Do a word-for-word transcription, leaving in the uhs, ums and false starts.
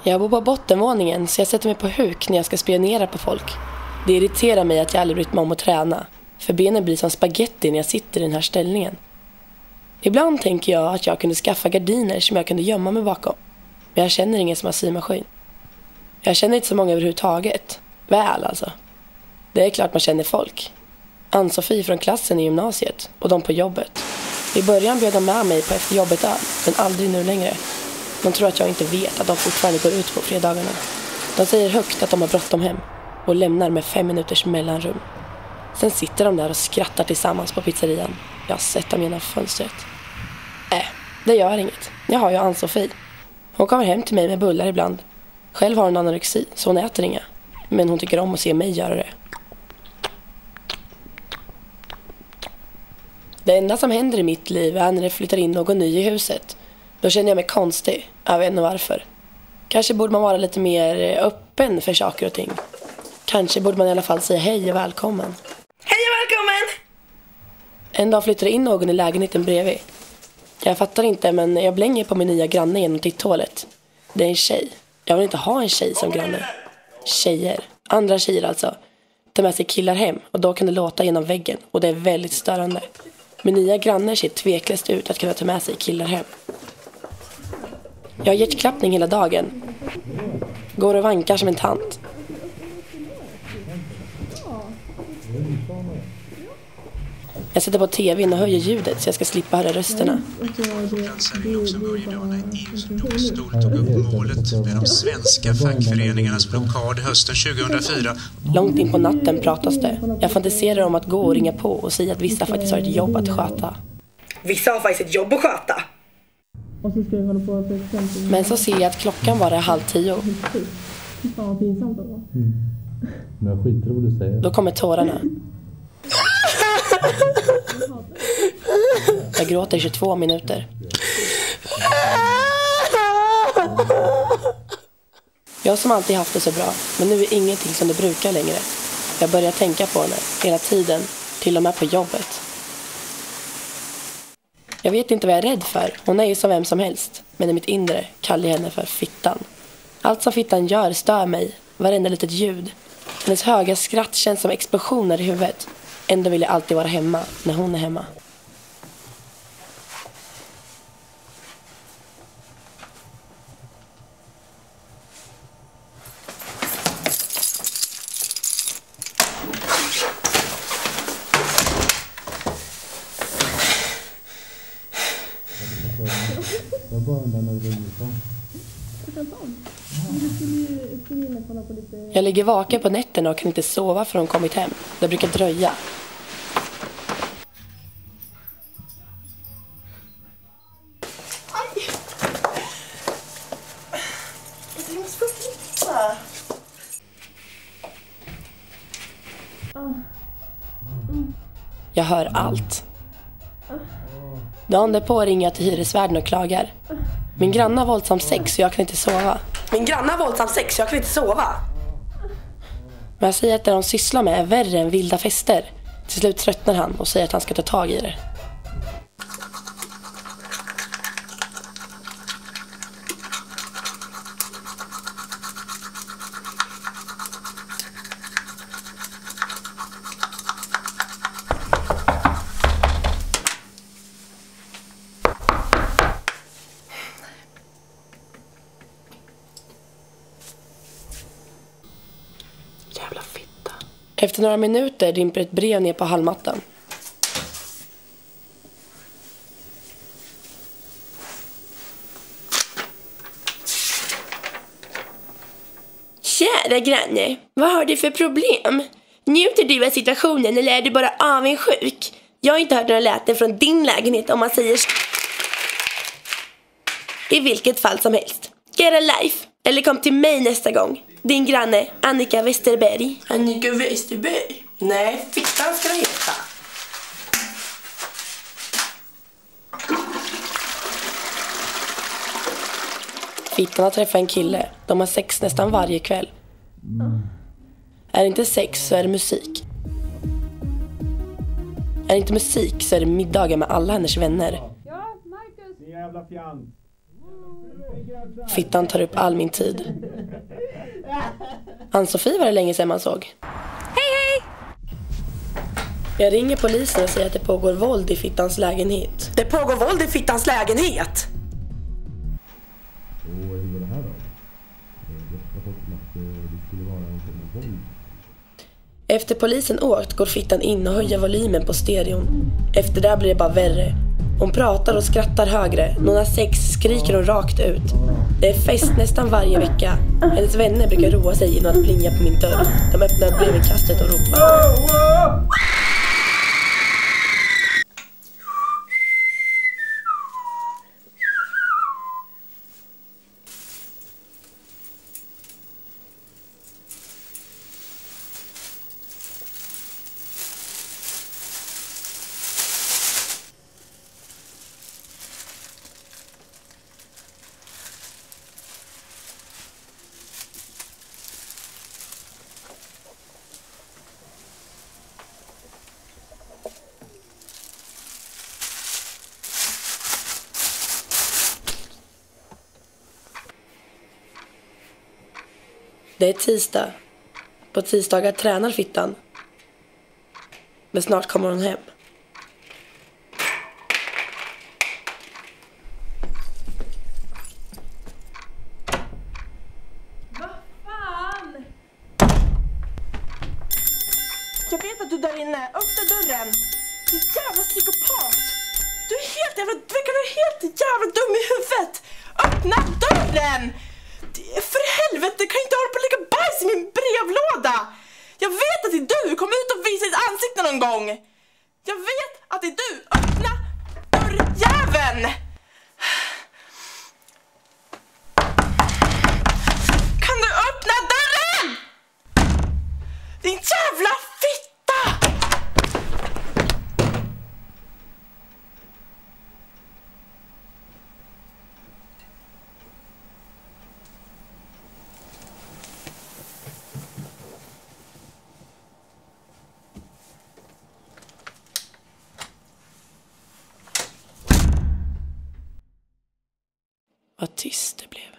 Jag bor på bottenvåningen så jag sätter mig på huk när jag ska spionera på folk. Det irriterar mig att jag aldrig brytt mig om att träna. För benen blir som spaghetti när jag sitter i den här ställningen. Ibland tänker jag att jag kunde skaffa gardiner som jag kunde gömma mig bakom. Men jag känner ingen som har symaskin. Jag känner inte så många överhuvudtaget. Väl alltså. Det är klart man känner folk. Ann-Sofie från klassen i gymnasiet och de på jobbet. I början bjöd de med mig på efterjobbet öl, men aldrig nu längre. De tror att jag inte vet att de fortfarande går ut på fredagarna. De säger högt att de har bråttom hem och lämnar med fem minuters mellanrum. Sen sitter de där och skrattar tillsammans på pizzerian. Jag har sett dem genom fönstret. Äh, det gör inget. Jag har ju Ann-Sofie. Hon kommer hem till mig med bullar ibland. Själv har hon anorexi, så hon äter inga. Men hon tycker om att se mig göra det. Det enda som händer i mitt liv är när det flyttar in någon ny i huset. Då känner jag mig konstig. Jag vet inte varför. Kanske borde man vara lite mer öppen för saker och ting. Kanske borde man i alla fall säga hej och välkommen. Hej och välkommen! En dag flyttar in någon i lägenheten bredvid. Jag fattar inte, men jag blänger på min nya granne genom titthålet. Det är en tjej. Jag vill inte ha en tjej som granne. Tjejer, andra tjejer alltså, tar med sig killar hem och då kan det låta genom väggen och det är väldigt störande. Min nya granne ser tveklöst ut att kunna ta med sig killar hem. Jag har hjärtklappning hela dagen. Går och vankar som en tant. Jag sätter på tvn och höjer ljudet så jag ska slippa höra rösterna. I Luxemburgidagarna E U:s domstol tog upp målet med de svenska fackföreningarnas blockad hösten tjugohundrafyra. Långt in på natten pratas det. Jag fantiserar om att gå och ringa på och säga att vissa faktiskt har ett jobb att sköta. Vissa har faktiskt ett jobb att sköta. Men så ser jag att klockan bara är halv tio. Men jag skiter i vad du säger. Då kommer tårarna. Jag gråter i tjugotvå minuter. Jag som alltid haft det så bra, men nu är ingenting som det brukar längre. Jag börjar tänka på henne hela tiden, till och med på jobbet. Jag vet inte vad jag är rädd för. Hon är ju som vem som helst, men i mitt inre kallar jag henne för fittan. Allt som fittan gör stör mig, varenda litet ljud. Hennes höga skratt känns som explosioner i huvudet. Ändå vill jag alltid vara hemma när hon är hemma. Jag ligger vaken på nätterna och kan inte sova för hon kommit hem. Det brukar dröja. Jag hör allt. Dagen därpå ringer jag till hyresvärden och klagar. Min granne har våldsam sex så jag kan inte sova. Min granne har våldsam sex så jag kan inte sova. Men jag säger att det de sysslar med är värre än vilda fester. Till slut tröttnar han och säger att han ska ta tag i det. Jävla fitta. Efter några minuter dimper ett brev ner på hallmattan. Kära granne, vad har du för problem? Njuter du av situationen eller är du bara avundsjuk? Jag har inte hört några läten från din lägenhet om man säger i vilket fall som helst. Get a life. Eller kom till mig nästa gång. Din granne, Annika Westerberg. Annika Westerberg? Nej, fittan ska det heta. Fittan har träffat en kille. De har sex nästan varje kväll. Mm. Är det inte sex så är det musik. Är det inte musik så är det middagar med alla hennes vänner. Ja, Marcus! Din jävla fjant. Fittan tar upp all min tid. Ann-Sofie var det länge sedan man såg. Hej, hej! Jag ringer polisen och säger att det pågår våld i Fittans lägenhet. Det pågår våld i Fittans lägenhet! Och hur var det här då? Jag har fått att det skulle vara en form av våld. Efter polisen åkt går Fittan in och höjer volymen på stereon. Efter det blir det bara värre. Hon pratar och skrattar högre. När hon har sex skriker hon rakt ut. Det är fest nästan varje vecka. Hennes vänner brukar roa sig genom att plinga på min dörr. De öppnar brevinkastet och ropar. Det är tisdag. På tisdagar tränar Fittan. Men snart kommer hon hem. Vad fan? Jag vet att du är där inne. Öppna dörren. Du jävla psykopat. Du är helt jävla... Du verkar vara helt jävla dum i huvudet. Öppna dörren! För helvete, kan inte hålla på att lägga bajs i min brevlåda. Jag vet att det är du. Kom ut och visa ditt ansikte någon gång. Jag vet att det är du. Öppna dörrjäveln. Kan du öppna dörren? Din jävla fitta. Vad tyst det blev.